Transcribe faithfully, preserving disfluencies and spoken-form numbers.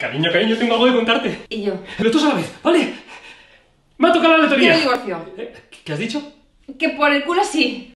Cariño, cariño, tengo algo de contarte. Y yo. Los dos a la vez, ¿vale? Me ha tocado la lotería. Quiero divorcio. ¿Eh? ¿Qué has dicho? Que por el culo sí.